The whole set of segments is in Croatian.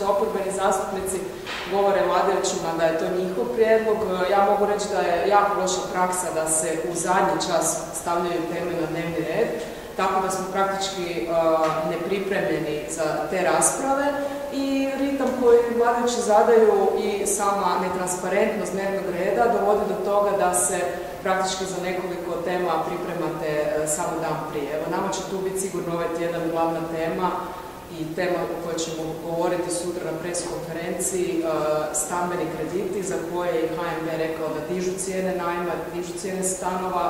što oporbeni zastupnici govore vladajućima da je to njihov prijedlog. Ja mogu reći da je jako loša praksa da se u zadnji čas stavljaju teme na dnevni red, tako da smo praktički nepripremljeni za te rasprave i ritam koji vladajući zadaju i sama netransparentnost dnevnog reda dovodi do toga da se praktički za nekoliko tema pripremate samo dan prije. Evo, nama će tu biti sigurno ovaj tjedan glavna tema i tema o kojoj ćemo govoriti sutra na pres konferenciji, stambeni krediti za koje je HNB rekao da dižu cijene najma, dižu cijene stanova,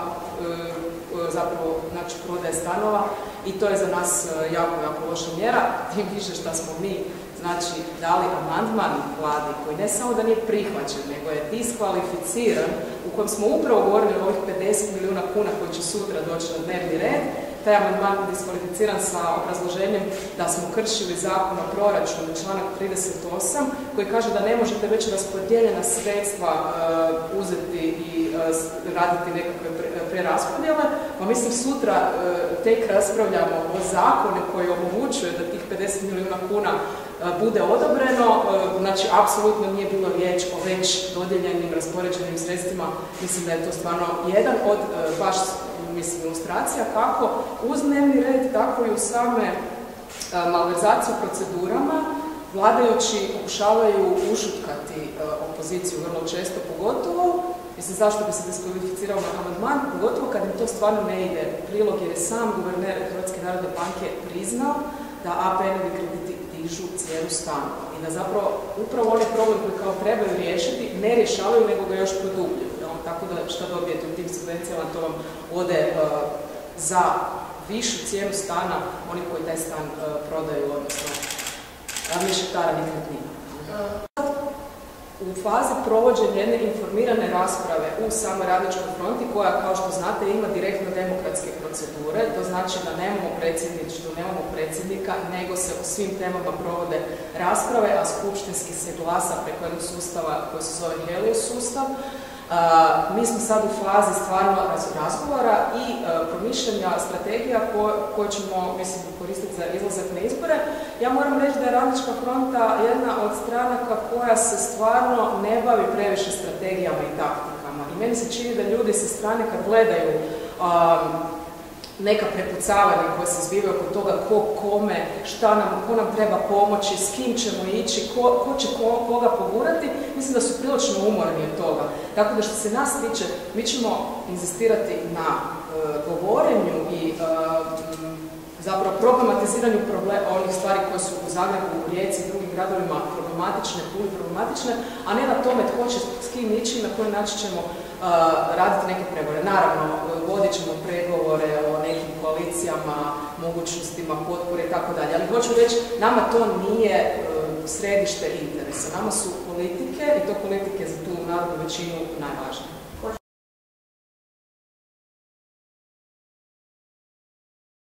zapravo znači prodaje stanova i to je za nas jako, jako loša mjera, tim više što smo mi znači dali amandman vladi koji ne samo da nije prihvaćen, nego je diskvalificiran, u kojem smo upravo govorili o ovih 50 milijuna kuna koji će sutra doći na dnevni red. Taj amandman je diskvalificiran sa obrazloženjem da smo kršili zakon o proračunu, članak 38, koji kaže da ne možete već raspodijeljena sredstva uzeti i raditi nekakve preraspodjele, pa mislim sutra tek raspravljamo o zakonu koji omogućuje da tih 50 milijuna kuna bude odobreno, znači apsolutno nije bilo riječ o već dodijeljenim, raspoređenim sredstvima. Mislim da je to stvarno jedan od baš ilustracija kako uz dnevni red, tako i u same malverzacije u procedurama vladajući pokušavaju ušutkati opoziciju vrlo često, pogotovo, mislim zašto bi se diskvalificirao na amandman, pogotovo kad im to stvarno ne ide prilog, jer je sam guverner Hrvatske narodne banke priznao da APN-ovi krediti dižu cijenu stanova i da zapravo upravo onaj problem koji kao trebaju riješiti ne rješavaju, nego ga još produbljuju. Tako da šta dobijete u tim subvencijama, to vam ode za višu cijenu stana oni koji taj stan prodaju, odnosno mešetara nekretnina. U fazi provođenja jedne informirane rasprave u samoj Radničkoj fronti, koja, kao što znate, ima direktno demokratske procedure, to znači da nemamo predsjedništvo, nemamo predsjednika, nego se o svim temama provode rasprave, a skupštinski se glasa preko jednog sustava koji se zove Helios sustav. Mi smo sad u fazi stvarno razgovora i promišljanja strategija koje ćemo, mislim, koristiti za izlazak na izbore. Ja moram reći da je Radnička fronta jedna od stranaka koja se stvarno ne bavi previše strategijama i taktikama. I meni se čini da ljudi sa strane kad gledaju neka prepucavanja koje se zbivaju oko toga ko kome, ko nam treba pomoći, s kim ćemo ići, ko će koga pogurati, mislim da su prilično umorni od toga. Tako da što se nas tiče, mi ćemo inzistirati na govorenju i zapravo problematiziranju onih stvari koje su u Zagrebu, u Rijeci i drugim gradovima problematične, a ne na tome tko će s kim ići i na koji način ćemo raditi neke pregovore. Naravno, vodit ćemo pregovore o nekim koalicijama, mogućnostima, potpore i tako dalje. Ali hoću reći, nama to nije središte interesa. Nama su politike i to politike za tu narodnu većinu najvažnije.